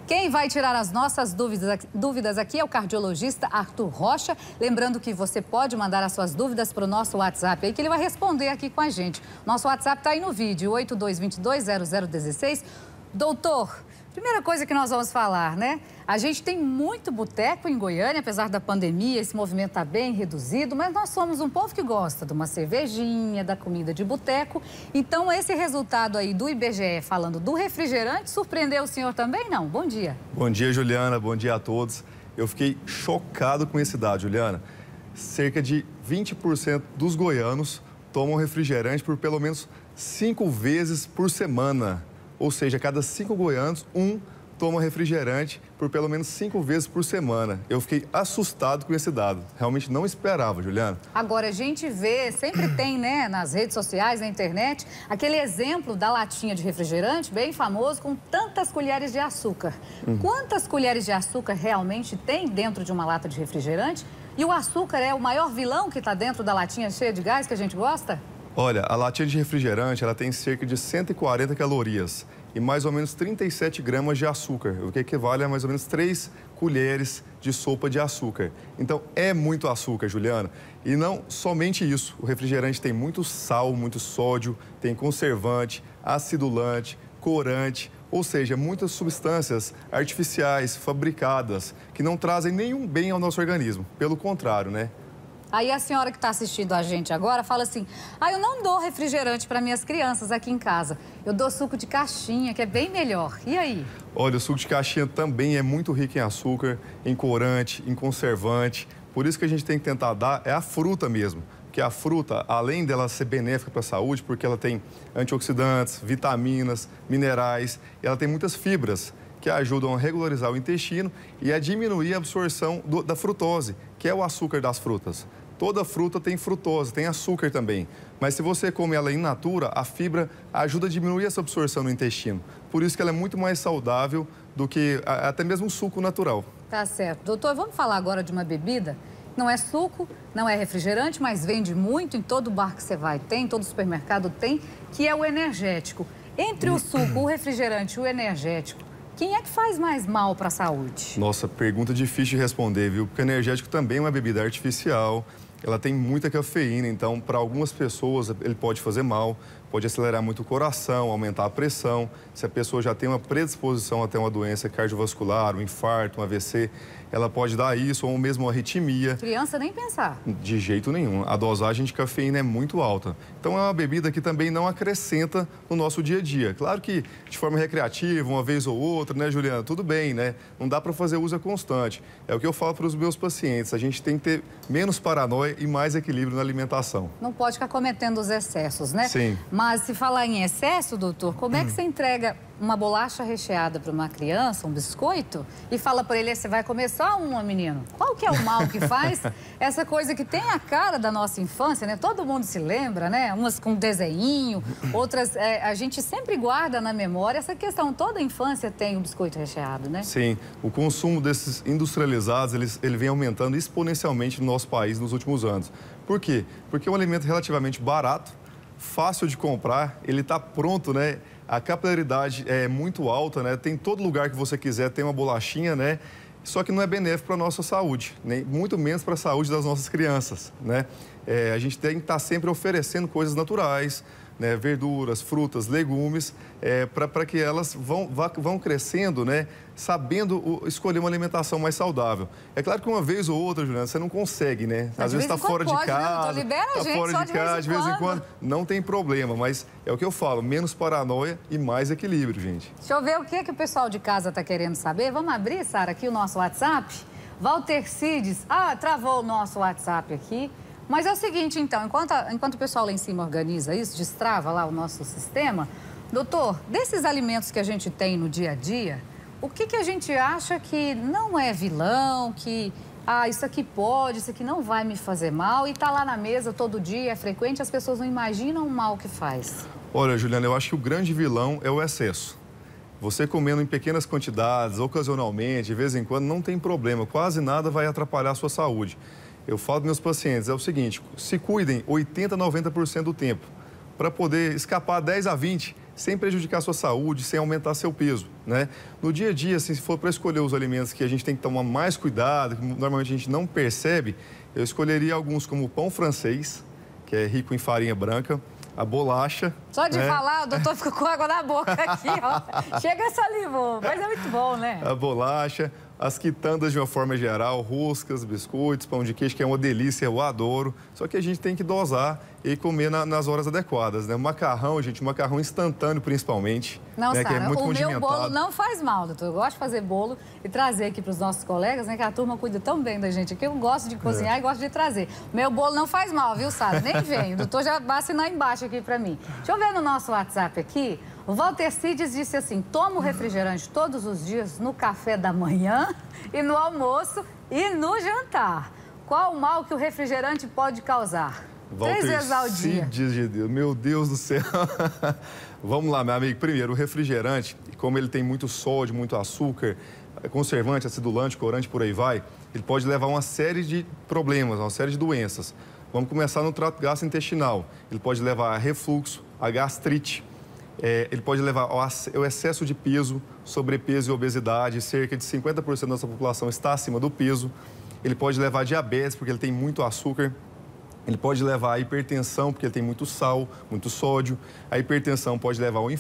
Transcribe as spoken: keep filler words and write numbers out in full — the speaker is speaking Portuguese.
Quem vai tirar as nossas dúvidas, dúvidas aqui é o cardiologista Arthur Rocha. Lembrando que você pode mandar as suas dúvidas para o nosso WhatsApp aí, que ele vai responder aqui com a gente. Nosso WhatsApp está aí no vídeo, oito dois dois dois, zero zero um seis. Doutor, primeira coisa que nós vamos falar, né? A gente tem muito boteco em Goiânia, apesar da pandemia, esse movimento está bem reduzido, mas nós somos um povo que gosta de uma cervejinha, da comida de boteco. Então, esse resultado aí do I B G E falando do refrigerante surpreendeu o senhor também, não? Bom dia. Bom dia, Juliana. Bom dia a todos. Eu fiquei chocado com esse dado, Juliana. Cerca de vinte por cento dos goianos tomam refrigerante por pelo menos cinco vezes por semana. Ou seja, a cada cinco goianos, um toma refrigerante por pelo menos cinco vezes por semana. Eu fiquei assustado com esse dado. Realmente não esperava, Juliana. Agora, a gente vê, sempre tem, né, nas redes sociais, na internet, aquele exemplo da latinha de refrigerante, bem famoso, com tantas colheres de açúcar. Hum. Quantas colheres de açúcar realmente tem dentro de uma lata de refrigerante? E o açúcar é o maior vilão que está dentro da latinha cheia de gás que a gente gosta? Olha, a latinha de refrigerante, ela tem cerca de cento e quarenta calorias e mais ou menos trinta e sete gramas de açúcar, o que equivale a mais ou menos três colheres de sopa de açúcar. Então, é muito açúcar, Juliana. E não somente isso, o refrigerante tem muito sal, muito sódio, tem conservante, acidulante, corante, ou seja, muitas substâncias artificiais, fabricadas, que não trazem nenhum bem ao nosso organismo. Pelo contrário, né? Aí a senhora que está assistindo a gente agora fala assim, ah, eu não dou refrigerante para minhas crianças aqui em casa. Eu dou suco de caixinha, que é bem melhor. E aí? Olha, o suco de caixinha também é muito rico em açúcar, em corante, em conservante. Por isso que a gente tem que tentar dar é a fruta mesmo. Porque a fruta, além dela ser benéfica para a saúde, porque ela tem antioxidantes, vitaminas, minerais, e ela tem muitas fibras que ajudam a regularizar o intestino e a diminuir a absorção do, da frutose, que é o açúcar das frutas. Toda fruta tem frutose, tem açúcar também. Mas se você come ela in natura, a fibra ajuda a diminuir essa absorção no intestino. Por isso que ela é muito mais saudável do que a, até mesmo um suco natural. Tá certo. Doutor, vamos falar agora de uma bebida. Não é suco, não é refrigerante, mas vende muito em todo bar que você vai, tem, todo supermercado tem, que é o energético. Entre o suco, o refrigerante e o energético, quem é que faz mais mal para a saúde? Nossa, pergunta difícil de responder, viu? Porque energético também é uma bebida artificial, ela tem muita cafeína, então para algumas pessoas ele pode fazer mal, pode acelerar muito o coração, aumentar a pressão. Se a pessoa já tem uma predisposição a ter uma doença cardiovascular, um infarto, um A V C, ela pode dar isso ou mesmo uma arritmia. Criança nem pensar. De jeito nenhum. A dosagem de cafeína é muito alta. Então é uma bebida que também não acrescenta no nosso dia a dia. Claro que de forma recreativa, uma vez ou outra, né, Juliana? Tudo bem, né? Não dá para fazer uso constante. É o que eu falo para os meus pacientes. A gente tem que ter menos paranoia e mais equilíbrio na alimentação. Não pode ficar cometendo os excessos, né? Sim. Mas se falar em excesso, doutor, como é que você entrega uma bolacha recheada para uma criança, um biscoito, e fala para ele, você vai comer só uma, menino? Qual que é o mal que faz? Essa coisa que tem a cara da nossa infância, né? Todo mundo se lembra, né? Umas com desenho, outras é, a gente sempre guarda na memória essa questão. Toda a infância tem o biscoito recheado, né? Sim. O consumo desses industrializados, ele, ele vem aumentando exponencialmente no nosso país nos últimos anos. Por quê? Porque é um alimento relativamente barato, fácil de comprar, ele está pronto, né? A capilaridade é muito alta, né? Tem todo lugar que você quiser, tem uma bolachinha, né? Só que não é benéfico para a nossa saúde, nem muito menos para a saúde das nossas crianças, né? É, a gente tem que estar sempre oferecendo coisas naturais, né? Verduras, frutas, legumes, é, para que elas vão, vá, vão crescendo, né? Sabendo o, escolher uma alimentação mais saudável. É claro que uma vez ou outra, Juliana, você não consegue, né? Às vezes está fora de casa, está fora de casa, de vez em quando, não tem problema, mas é o que eu falo, menos paranoia e mais equilíbrio, gente. Deixa eu ver o que, que o pessoal de casa está querendo saber. Vamos abrir, Sara, aqui o nosso WhatsApp? Walter Cides, ah, travou o nosso WhatsApp aqui. Mas é o seguinte, então, enquanto, a, enquanto o pessoal lá em cima organiza isso, destrava lá o nosso sistema, doutor, desses alimentos que a gente tem no dia a dia, o que, que a gente acha que não é vilão, que, ah, isso aqui pode, isso aqui não vai me fazer mal, e tá lá na mesa todo dia, é frequente, as pessoas não imaginam o mal que faz? Olha, Juliana, eu acho que o grande vilão é o excesso. Você comendo em pequenas quantidades, ocasionalmente, de vez em quando, não tem problema, quase nada vai atrapalhar a sua saúde. Eu falo para meus pacientes, é o seguinte, se cuidem oitenta, noventa por cento do tempo. Para poder escapar dez a vinte por cento, sem prejudicar a sua saúde, sem aumentar seu peso, né? No dia a dia, assim, se for para escolher os alimentos que a gente tem que tomar mais cuidado, que normalmente a gente não percebe, eu escolheria alguns como o pão francês, que é rico em farinha branca, a bolacha. Só de né? falar, o doutor fica com água na boca aqui, ó. Chega salivou, mas é muito bom, né? A bolacha, as quitandas de uma forma geral, roscas, biscoitos, pão de queijo, que é uma delícia, eu adoro. Só que a gente tem que dosar e comer na, nas horas adequadas, né? Macarrão, gente, macarrão instantâneo principalmente. Não, né? Sara, que é muito o meu condimentado. bolo não faz mal, doutor. Eu gosto de fazer bolo e trazer aqui para os nossos colegas, né? Que a turma cuida tão bem da gente aqui. Eu gosto de cozinhar É. e gosto de trazer. Meu bolo não faz mal, viu, Sara? Nem vem. O doutor já vai assinar embaixo aqui para mim. Deixa eu ver no nosso WhatsApp aqui. O Walter Cides disse assim, tomo refrigerante todos os dias no café da manhã e no almoço e no jantar. Qual o mal que o refrigerante pode causar? Walter Três vezes ao dia. Cides de Deus, meu Deus do céu. Vamos lá, meu amigo. Primeiro, o refrigerante, como ele tem muito sódio, muito açúcar, conservante, acidulante, corante, por aí vai, ele pode levar a uma série de problemas, uma série de doenças. Vamos começar no trato gastrointestinal. Ele pode levar a refluxo, a gastrite. É, ele pode levar ao excesso de peso, sobrepeso e obesidade. Cerca de cinquenta por cento da nossa população está acima do peso. Ele pode levar a diabetes, porque ele tem muito açúcar. Ele pode levar a hipertensão, porque ele tem muito sal, muito sódio. A hipertensão pode levar ao